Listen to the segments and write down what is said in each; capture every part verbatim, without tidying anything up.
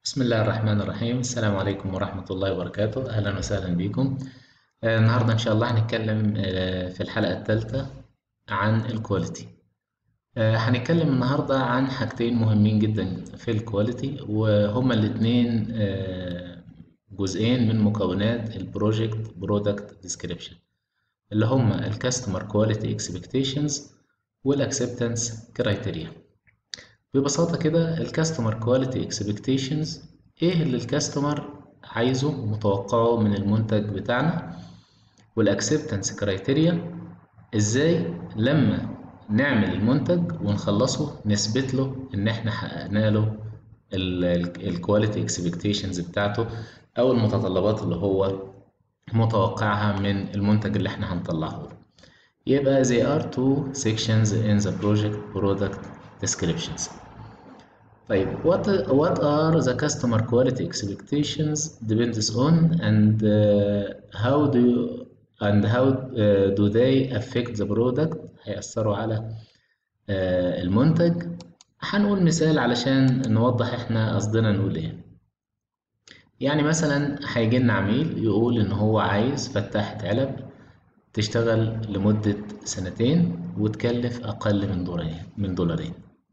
بسم الله الرحمن الرحيم. السلام عليكم ورحمة الله وبركاته. أهلا وسهلا بكم. آه، النهاردة إن شاء الله هنتكلم آه، في الحلقة الثالثة عن الكواليتي. آه، هنتكلم النهاردة عن حاجتين مهمين جدا في الكواليتي، وهما الاتنين آه، جزئين من مكونات البروجكت برودكت ديسكريبشن، اللي هما الكاستمر كواليتي اكسبكتيشنز والاكسبتنس كرايتيريا. ببساطة كده الكاستمر كواليتي اكسبكتيشنز ايه اللي الكاستمر عايزه ومتوقعه من المنتج بتاعنا، والاكسبتنس كرايتيريا ازاي لما نعمل المنتج ونخلصه نثبت له ان احنا حققنا له الكواليتي اكسبكتيشنز بتاعته او المتطلبات اللي هو متوقعها من المنتج اللي احنا هنطلعه له. يبقى they are two sections in the project product descriptions. طيب what what are the customer quality expectations depends on and uh, how do you, and how uh, do they affect the product هيأثروا على uh, المنتج. هنقول مثال علشان نوضح احنا قصدنا نقول ايه. يعني مثلا هيجي لنا عميل يقول ان هو عايز فتاحة علب تشتغل لمدة سنتين وتكلف اقل من دولارين من دولارين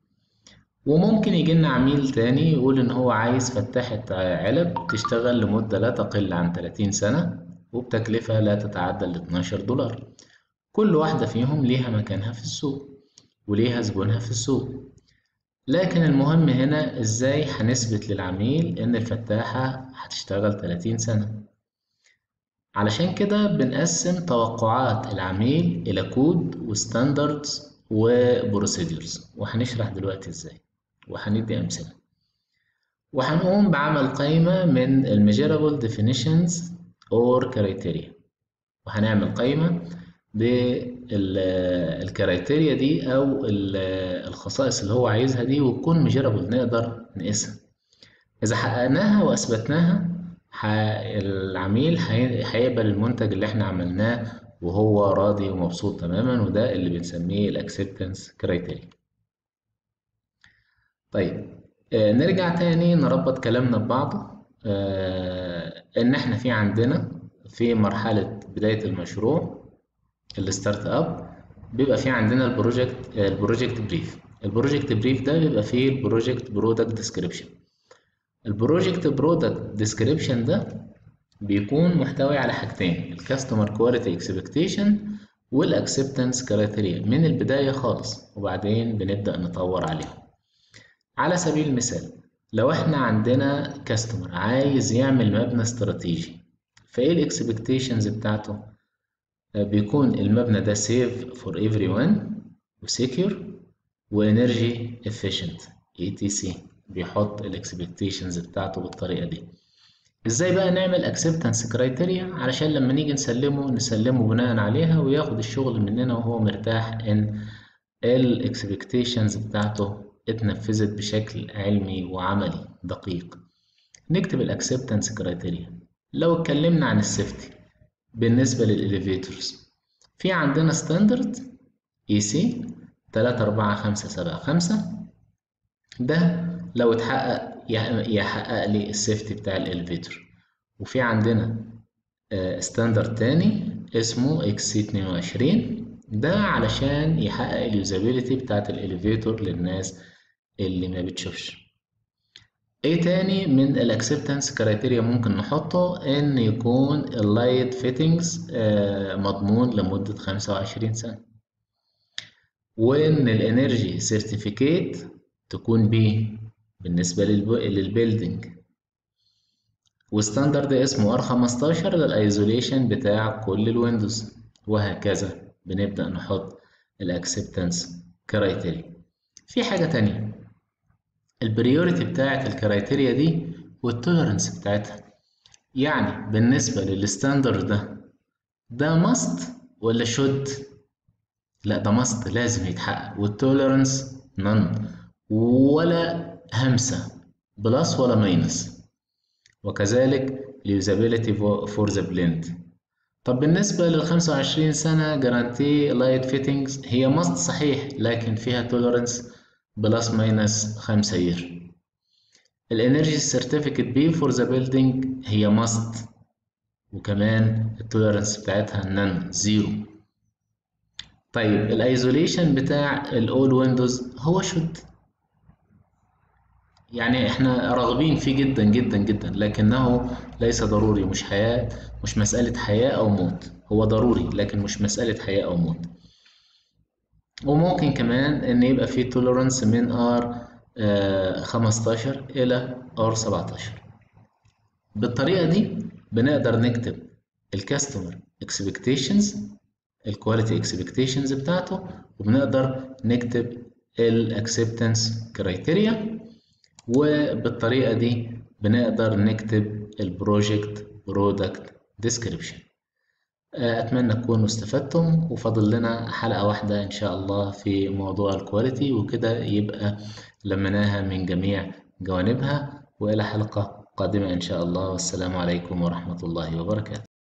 وممكن يجيلنا عميل تاني يقول إن هو عايز فتاحة علب تشتغل لمدة لا تقل عن ثلاثين سنة وبتكلفة لا تتعدى ال اتناشر دولار. كل واحدة فيهم ليها مكانها في السوق وليها زبونها في السوق، لكن المهم هنا إزاي هنثبت للعميل إن الفتاحة هتشتغل ثلاثين سنة. علشان كده بنقسم توقعات العميل إلى كود وستاندردز وبروسيدورز، وهنشرح دلوقتي إزاي وهندي أمثلة، وهنقوم بعمل قائمة من الميجرابل definitions or criteria، وهنعمل قائمة بالكرايتيريا دي أو الخصائص اللي هو عايزها دي وتكون ميجرابل نقدر نقيسها. إذا حققناها وأثبتناها العميل هيقبل المنتج اللي احنا عملناه وهو راضي ومبسوط تماما، وده اللي بنسميه الأكسبتنس كرايتيريا. طيب آه نرجع تاني نربط كلامنا ببعضه. آه ان احنا في عندنا في مرحلة بداية المشروع الستارت اب بيبقى في عندنا البروجكت البروجكت بريف. البروجكت بريف ده بيبقى فيه البروجكت برودكت ديسكريبشن. البروجكت برودكت ديسكريبشن ده بيكون محتوي على حاجتين، الكاستمر كواليتي اكسبكتيشن والاكسبتنس كرايتيريا من البداية خالص، وبعدين بنبدأ نطور عليهم. على سبيل المثال لو احنا عندنا كاستمر عايز يعمل مبنى استراتيجي، فايه الاكسبكتيشنز بتاعته؟ بيكون المبنى ده safe for everyone وسكيور وانرجي efficient اي تي سي، بيحط الاكسبكتيشنز بتاعته بالطريقة دي. ازاي بقى نعمل acceptance criteria علشان لما نيجي نسلمه نسلمه بناء عليها وياخد الشغل مننا وهو مرتاح ان الاكسبكتيشنز بتاعته اتنفذت بشكل علمي وعملي دقيق. نكتب الاكسبتنس كرايتيريا. لو اتكلمنا عن السيفتي بالنسبة للإليفيتورز، في عندنا ستاندرد اي سي تلاتة أربعة خمسة سبعة خمسة، ده لو اتحقق يحقق لي السيفتي بتاع الإليفيتور. وفي عندنا ستاندرد تاني اسمه اكس سي اتنين وعشرين، ده علشان يحقق اليوزابيليتي بتاعت الإليفيتور للناس اللي ما بتشوفش. ايه تاني من الاكسبتنس كرايتيريا ممكن نحطه؟ ان يكون اللايت فيتنجز مضمون لمدة خمسة وعشرين سنة، وان الانرجي سيرتيفيكيت تكون بي بالنسبة للبيلدينج، وستاندرد اسمه ار خمستاشر للايزوليشن بتاع كل الويندوز، وهكذا بنبدأ نحط الاكسبتنس كرايتيريا. في حاجة تانية، البريوريتي بتاعت الكرايتيريا دي والتولرنس بتاعتها. يعني بالنسبة للستاندرد ده ده ماست ولا شود؟ لا ده ماست لازم يتحقق، والتولرنس نون ولا همسة بلس ولا ماينس، وكذلك اليوزابيلتي فور ذا بلند. طب بالنسبة لل خمسة وعشرين سنة جارانتي لايت فيتنجز هي ماست صحيح، لكن فيها تولرنس بلس ماينس خمسة يير. الانرجي سيرتيفيكت بي فور ذا بيلدينج هي ماست، وكمان التوليرانس بتاعتها نان زيرو. طيب الايزوليشن بتاع الاول ويندوز هو شود، يعني احنا راغبين فيه جدا جدا جدا، لكنه ليس ضروري، مش حياة، مش مسألة حياة او موت. هو ضروري لكن مش مسألة حياة او موت. وممكن كمان ان يبقى فيه توليرانس من ار خمستاشر الى ار سبعتاشر. بالطريقة دي بنقدر نكتب الكاستمر اكسبكتيشنز، الكواليتي اكسبكتيشنز بتاعته، وبنقدر نكتب الاكسبتنس كرايتيريا، وبالطريقة دي بنقدر نكتب البروجكت برودكت ديسكريبشن. أتمنى تكونوا استفدتم، وفضل لنا حلقة واحدة إن شاء الله في موضوع الكواليتي، وكده يبقى لمناها من جميع جوانبها. وإلى حلقة قادمة إن شاء الله، والسلام عليكم ورحمة الله وبركاته.